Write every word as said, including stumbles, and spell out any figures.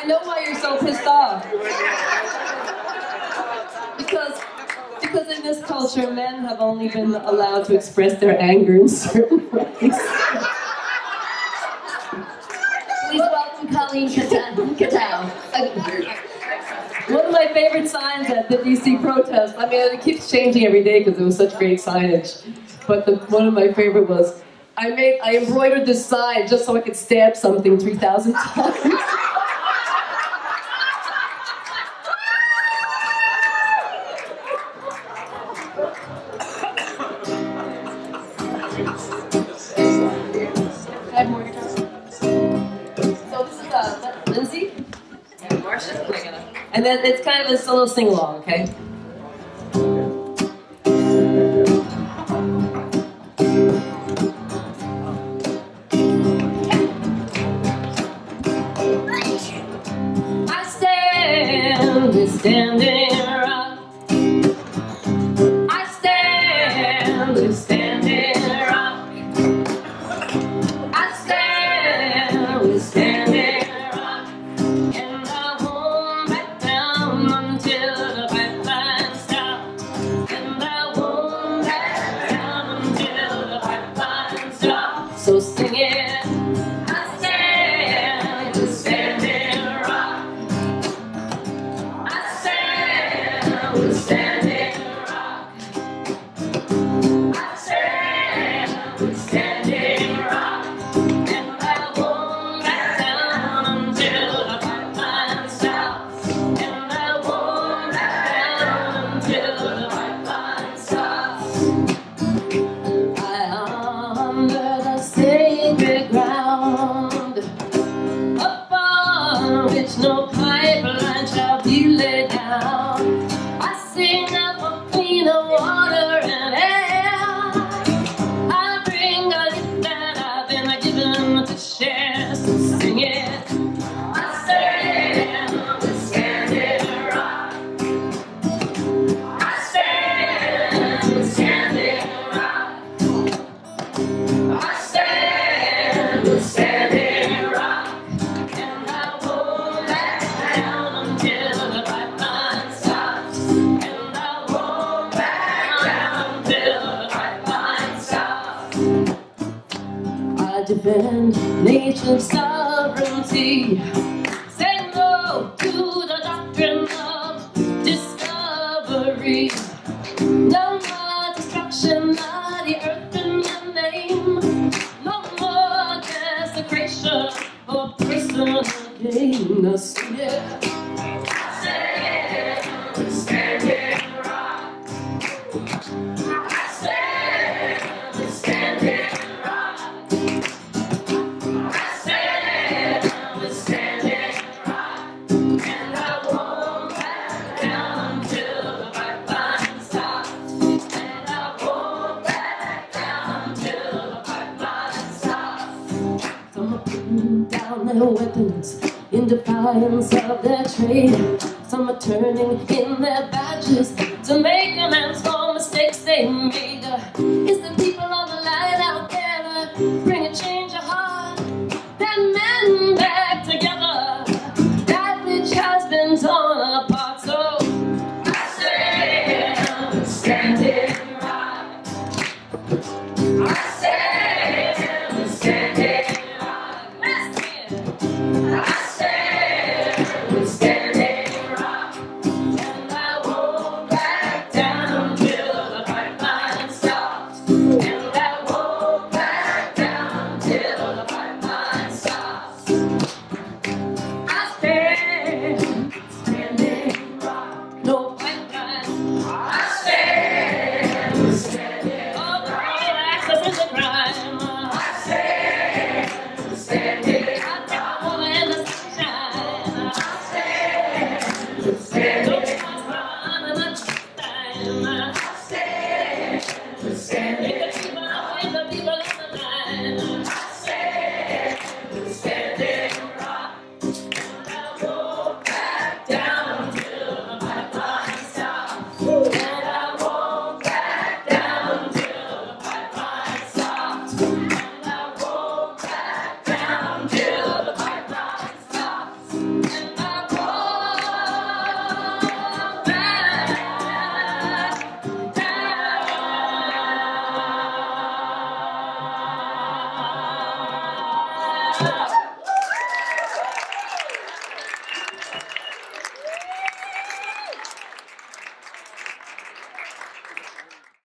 know why you're so pissed off. Because, because in this culture, men have only been allowed to express their anger in certain ways. Please welcome Colleen Kattau. One of my favorite signs at the D C protest, I mean, it keeps changing every day because it was such great signage, but the, one of my favorite was, I made, I embroidered this sign just so I could stab something three thousand times. I have more guitars. So this is uh, Lindsey and Marcia. And then it's kind of this little sing-along, okay? I stand standing rock. I stand standing rock. I stand standing rock. And I won't back down until the pipeline stops. And I won't back down until the pipeline stops. So sing it. I stand standing rock. I stand standing rock. I stand standing rock. And I won't back down until the pipeline stops. And I won't back down until the pipeline stops. I am under the sacred ground, upon which no pipeline shall be laid down. I sing up for cleaner water and air. I bring a gift that I've been given to share. So sing it. I stand standing rock. I stand standing rock. I stand standing rock. And I won't back down until the pipeline stops. And I won't back down until the pipeline stops. I defend nature's sovereignty. Say no to the doctrine of discovery. No more destruction of the earth in your name. No more desecration or personal gain. No, sing it. I stand standing rock. I stand standing rock. I stand standing rock. And I won't back down until the pipeline stops. And I won't back down until the pipeline stops. Some are putting down their weapons in defiance of their trade. Some are turning in their badges to make amends for mistakes they made. Is the people on the line out there to bring a change of heart? Then men back together that which has been torn apart. So I stand standing rock. I stand standing rock. Let's hear it. I stand standing rock. And I won't back down until the pipeline stops. And out.